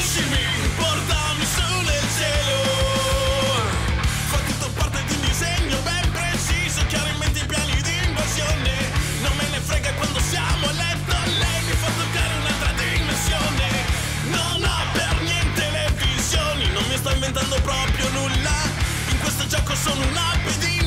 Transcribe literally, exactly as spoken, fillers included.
spediscimi, portami su nel cielo. Fa tutto parte di un disegno ben preciso, chiaramente i piani di invasione. Non me ne frega quando siamo a letto, lei mi fa toccare un'altra dimensione. Non ho per niente le visioni, non mi sto inventando proprio nulla. In questo gioco sono una pedina.